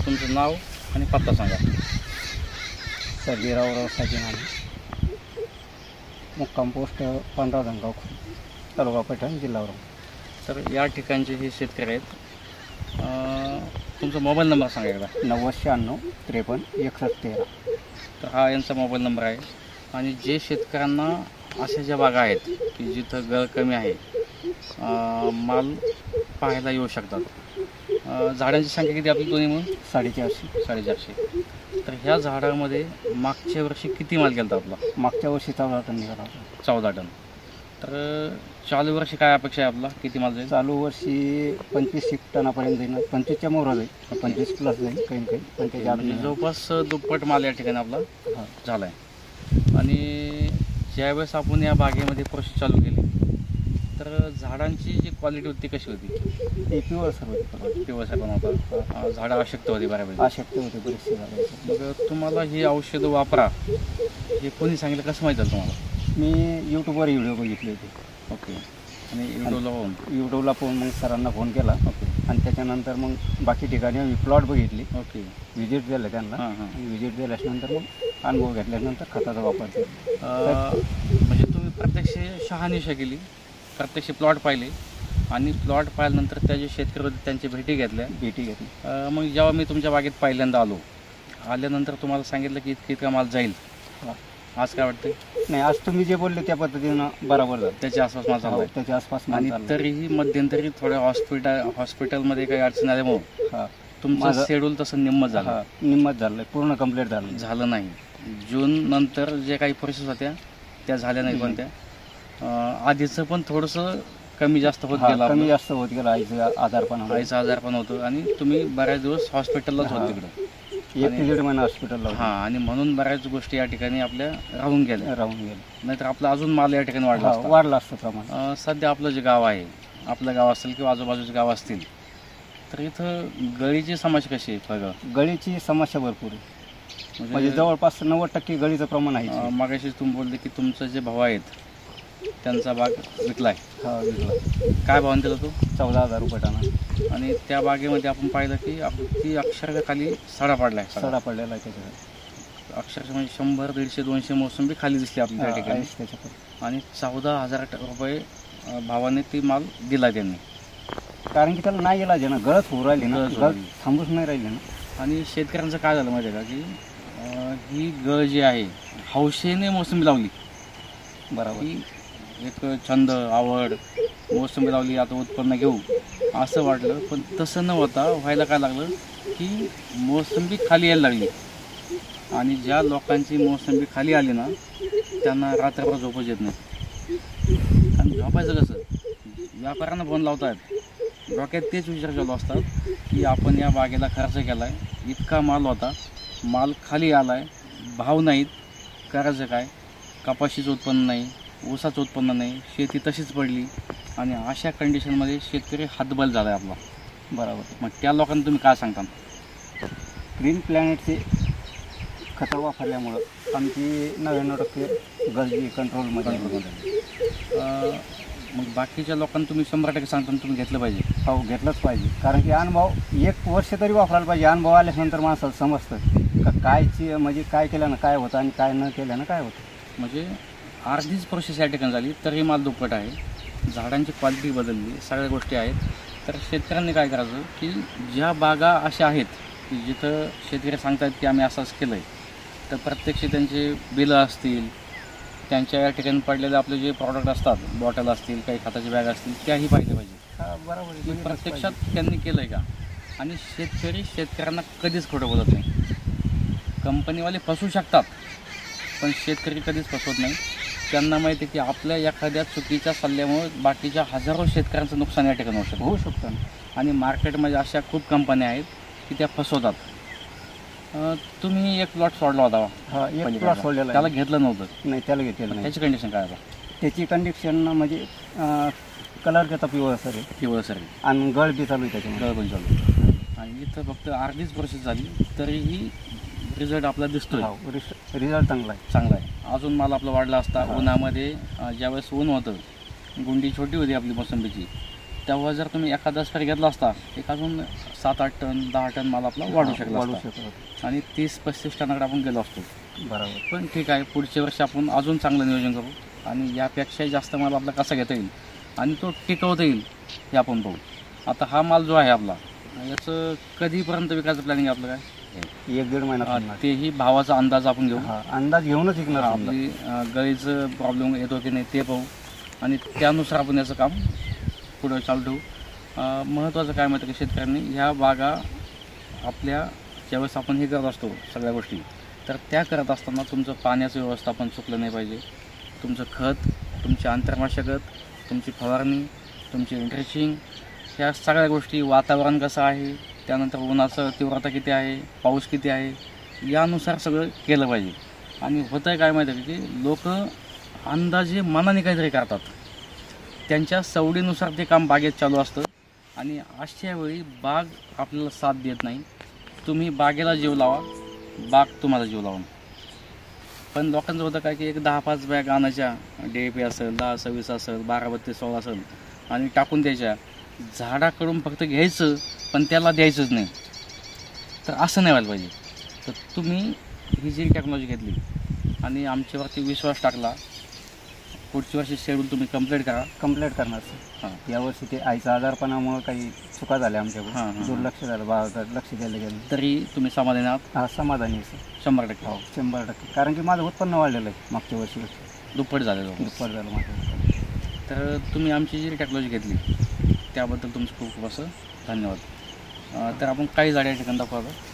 तुमचं नाव आणि पत्ता सांगा. सर्जेराव रावसाहेब नाणे, मुक्काम पोस्ट 15 धनगाव, तालुका पैठण, जिल्हा औरंगाबाद. तर या ठिकाणचे हे शेतकरी आहेत. तुमचा मोबाईल नंबर सांगा एकदा. 90 96 53 61 13. तर हा यांचा मोबाईल नंबर आहे. आणि जे शेतकऱ्यांना अशा ज्या बागा आहेत की जिथं गळ कमी आहे, माल पाहायला येऊ शकतात. झाडांची संख्या किती आपली दोन्ही म्हणून? 450. तर ह्या झाडामध्ये मागच्या वर्षी किती माल गेला आपला? मागच्या वर्षी 14 टन निघाला होता. 14 टन. तर चालू वर्षी काय अपेक्षा आहे आपला? किती माल जाईल? चालू वर्षी 25 टनापर्यंत जाईल. 25च्या मोहरा जाईल, 25 प्लस जाईल काही काही, पण त्याच्या म्हणजे जवळपास दुप्पट माल या ठिकाणी आपला झाला आहे. आणि ज्यावेळेस आपण या बागेमध्ये प्रोसेस चालू केली तर झाडांची जी क्वालिटी होती कशी होती? ते पिवळसर होती. पिवळसर पण होता, झाडं अशक्त होती बऱ्यापैकी. अशक्त होते बरेचसे झाडे. मग तुम्हाला ही औषधं वापरा हे कोणी सांगितलं, कसं माहीत झालं तुम्हाला? मी यूट्यूबवर व्हिडिओ बघितले होते. ओके. आणि यूट्यूबला पण मग सरांना फोन केला. ओके. आणि त्याच्यानंतर मग बाकी ठिकाणी मी प्लॉट बघितली. ओके. व्हिजिट दिलं त्यांना. व्हिजिट दिल्याच्यानंतर मग अनुभव घेतल्यानंतर खताचा वापर केला. म्हणजे तुम्ही प्रत्यक्ष शहानिशा केली, प्रत्यक्ष प्लॉट पाहिले आणि प्लॉट पाहिल्यानंतर त्या जे शेतकरी होते त्यांची भेटी घेतली. मग जेव्हा मी तुमच्या बागेत पहिल्यांदा आल्यानंतर तुम्हाला सांगितलं की इतका माल जाईल, आज काय वाटतं? नाही, आज तुम्ही जे बोलले त्या पद्धतीनं बरोबर झालं. त्याच्या आसपास माल चालू आहे. त्याच्या आसपास. आणि तरीही मध्यंतरी थोड्या हॉस्पिटलमध्ये काही अडचण आल्यामुळं तुमचं शेड्यूल तसं निम्मत झालं, पूर्ण कंप्लीट झालं नाही. जून नंतर जे काही प्रोसेस होत्या त्या झाल्या नाही. पण त्या आधीचं पण थोडंसं कमी जास्त होत गेलं. आईचं आजारपण होतं आणि तुम्ही बऱ्याच दिवस हॉस्पिटललाच होत तिकडं. 1-1.5 महिना हॉस्पिटलला. आणि म्हणून बऱ्याच गोष्टी या ठिकाणी आपल्या राहून गेल्या. नाहीतर आपला अजून माल या ठिकाणी वाढला असतं प्रमाण. सध्या आपलं जे गाव आहे, आपलं गाव असेल किंवा आजूबाजूचे गाव असतील, तर इथं गळीची समस्या कशी आहे? गळीची समस्या भरपूर आहे. म्हणजे जवळपास 90% गळीचं प्रमाण आहे. मागाशी तुम्ही बोलले की तुमचं जे भाऊ आहेत त्यांचा बाग विकलाय. विकला. काय भावाने दिला तो? 14,000 रुपये टना. आणि त्या बागेमध्ये आपण पाहिलं की ती अक्षरशः खाली सडा पडलाय. सडा पडलेला आहे त्याच्यात. अक्षरशः म्हणजे 100, 150, 200 मोसंबी खाली दिसली आपल्या त्या ठिकाणी. आणि 14,000 रुपये भावाने ती माल दिला त्यांनी. कारण की त्याला नाही गेला ना, गळत होऊ राहिली ना, थांबूच नाही राहिली ना. आणि शेतकऱ्यांचं काय झालं माहिती आहे का की ही गळ जी आहे हौशेने मोसंबी लावली. बरोबर. एक छंद, आवड, मोसंबी लावली, आता उत्पन्न घेऊ असं वाटलं. पण तसं न होता व्हायला काय लागलं की मोसंबी खाली यायला लागली. आणि ज्या लोकांची मोसंबी खाली आली ना त्यांना रात्रभर झोपच येत नाही. आणि झोपायचं कसं? व्यापाऱ्यांना फोन लावतात, डोक्यात तेच विचार चालू असतात की आपण या बागेला खर्च केला आहे, इतका माल होता, माल खाली आला आहे, भाव नाहीत, करायचं काय? कपाशीचं उत्पन्न नाही, ऊसाचं उत्पन्न नाही, शेती तशीच पडली. आणि अशा कंडिशनमध्ये शेतकरी हातबल झाला आहे आपला. बरोबर. मग त्या लोकांना तुम्ही काय सांगता? ग्रीन प्लॅनेटचे खतं वापरल्यामुळं आमची 99% गळजी कंट्रोलमध्ये. मग बाकीच्या लोकांना तुम्ही 100% सांगता तुम्ही घेतलं पाहिजे. हो, घेतलंच पाहिजे. कारण की अनुभव 1 वर्ष तरी वापरायला पाहिजे. अनुभव आल्यानंतर माणसाला समजतं का कायची म्हणजे काय केल्यानं काय होतं आणि काय न केल्यानं काय होतं. म्हणजे अर्धीच प्रोसेस या ठिकाणी झाली तरी माल दुप्पट आहे. झाडांची क्वालिटी बदलली, सगळ्या गोष्टी आहेत. तर शेतकऱ्यांनी काय करायचं की ज्या बागा अशा आहेत की जिथं शेतकरी सांगतात की आम्ही असंच केलं आहे, तर प्रत्यक्ष त्यांचे बिलं असतील, त्यांच्या या ठिकाणी पडलेले आपले जे प्रॉडक्ट असतात, बॉटल असतील, काही खताची बॅग असतील, त्याही पाहिजे पाहिजे. बरोबर. प्रत्यक्षात त्यांनी केलं आहे का? आणि शेतकऱ्यांना कधीच खोटं बोलत नाही. कंपनीवाले फसवू शकतात पण शेतकरी कधीच फसवत नाही. त्यांना माहिती आहे की आपल्या एखाद्या चुकीच्या सल्ल्यामुळे बाकीच्या हजारो शेतकऱ्यांचं नुकसान या ठिकाणी होऊ शकतं. आणि मार्केटमध्ये अशा खूप कंपन्या आहेत की त्या फसवतात. तुम्ही एक प्लॉट सोडला होता. एक प्लॉट सोडलेला. त्याला घेतलं नव्हतं? नाही, त्याला घेतलेलं नाही. त्याची कंडिशन काय आता? त्याची कंडिशन म्हणजे कलर त्याचा पिवळसर आहे आणि गळ बी चालू आहे. त्याच्यामध्ये गळ पण चालू आहे. आणि इथं फक्त अर्धीच प्रोसेस झाली तरीही रिझल्ट आपला दिसतोय. रिझल्ट चांगला आहे. अजून माल आपला वाढला असता. उन्हामध्ये ज्यावेळेस ऊन होतं, गुंडी छोटी होती आपली मोसंबीची, तेव्हा जर तुम्ही एखादा स्प्रे घेतला असता एक अजून 7-8 टन 10 टन माल आपला वाढू शकला वाढू असता. शकतो. आणि 30-35 टनाकडे आपण गेलो असतो. बरोबर. पण ठीक आहे, पुढच्या वर्षी आपण अजून चांगलं नियोजन करू आणि यापेक्षाही जास्त माल आपला कसा घेता येईल आणि तो टिकवता येईल हे आपण पाहू. आता हा माल जो आहे आपला, याचं कधीपर्यंत विकायचं प्लॅनिंग आपलं काय? 1-1.5 महिना थांबणार. तेही भावाचा अंदाज आपण घेऊ. हा, अंदाज घेऊनच विकणार समजा. आपली गळीचं प्रॉब्लेम येतो की नाही ते पाहू आणि त्यानुसार आपण याचं काम पुढं चालू ठेवू. महत्त्वाचं काय माहिती की शेतकऱ्यांनी ह्या बागा आपल्या ज्यावेळेस आपण हे करत असतो सगळ्या गोष्टी, तर त्या करत असताना तुमचं पाण्याचं व्यवस्थापन चुकलं नाही पाहिजे. तुमचं खत, तुमची आंतरमशागत, तुमची फवारणी, तुमची ड्रेसिंग, ह्या सगळ्या गोष्टी, वातावरण कसं आहे, त्यानंतर उन्हाचं तीव्रता किती आहे, पाऊस किती आहे, यानुसार सगळं केलं पाहिजे. आणि होतं आहे काय माहिती आहे की लोक अंदाजे मनाने काहीतरी करतात, त्यांच्या सवडीनुसार ते काम बागेत चालू असतं आणि अशा वेळी बाग आपल्याला साथ देत नाही. तुम्ही बागेला जीव लावा, बाग तुम्हाला जीव लावा. पण लोकांचं होतं काय की एक 10-5 बॅग आणायच्या, DAP असेल, 10-26 असेल, 12-32-16 असेल आणि टाकून द्यायच्या. झाडाकडून फक्त घ्यायचं पण त्याला द्यायचंच नाही. तर असं नाही व्हायला पाहिजे. तर तुम्ही ही जी टेक्नॉलॉजी घेतली आणि आमच्यावरती विश्वास टाकला, पुढच्या वर्षी शेड्यूल तुम्ही कंप्लीट करणार सर. हां. यावर्षी ते आईचा आजारपणामुळे काही चुका झाल्या आमच्याकडून. हां, हां. दुर्लक्ष झालं, बागाकडे लक्ष द्यायला गेलं. तरी तुम्ही समाधानी आहात? हा, समाधानी आहे सर. 100%. हो, 100%. कारण की माझं उत्पन्न वाढलेलं आहे मागच्या वर्षीपेक्षा. दुप्पट झालेलं. दुप्पट झालं माझं उत्पन्न. तर तुम्ही आमची जी टेक्नॉलॉजी घेतली त्याबद्दल तुमचं खूप खूप असं धन्यवाद. तर आपण काही झाडे या ठिकाणी दाखवा.